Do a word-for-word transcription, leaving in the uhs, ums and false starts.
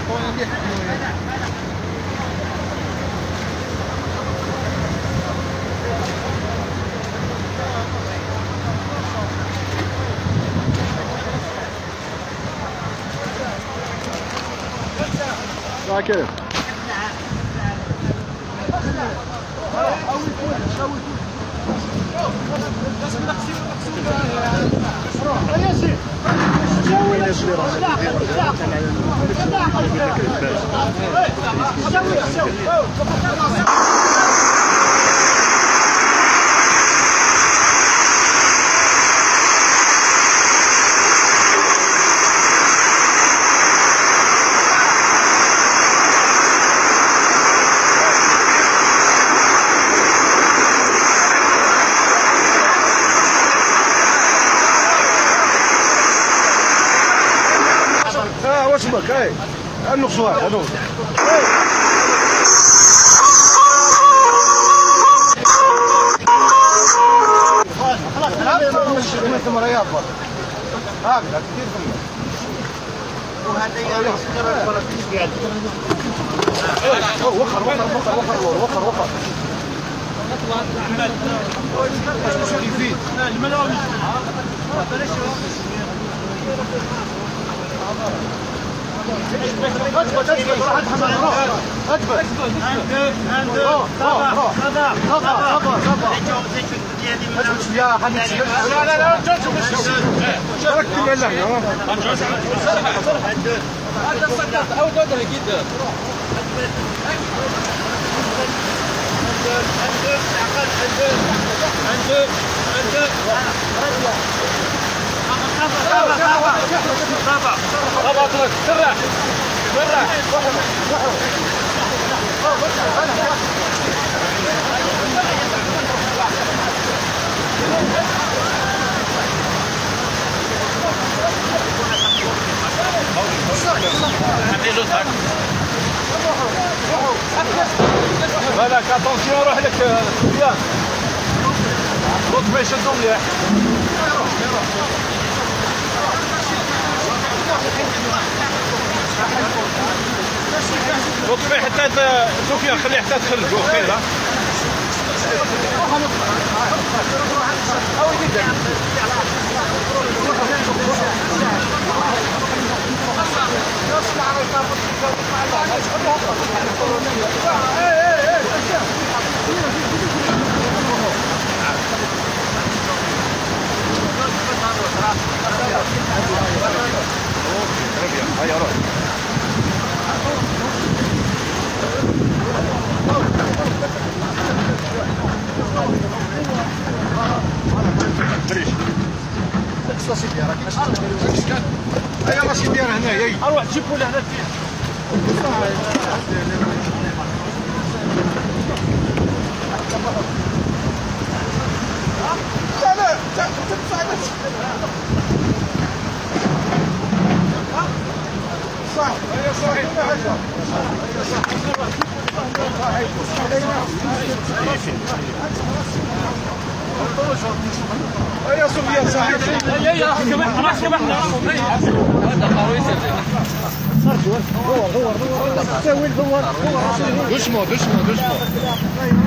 كيف؟ واش بك؟ اي انو صوار انو خلاص ثم رياض هكذا كثير ثم وهذا يسكر الفلسطيني وخر وخر وخر وخر وخر وخر شو يفيد الملاوي اثبت اثبت راح اتحمل اثبت اثبت يا حبيبي لا لا لا ركب اللحمه هذا صدق او قدر جدا اترك سرع سرع بالك اتونسيون روح لك سفيان خذ ما يشدوا مليح اطفي حتى سفيان خليه حتى تدخل جوا خير هيا روح بريش راسي ديالك هيا راسي ديالها هنايا اروح تجيبوا له هنا فيه لا لا تدفع صح هيا صحيح هيا سفيان صحيح هيا يا كما كما هذا قوي دور دور دور دور دور دور دور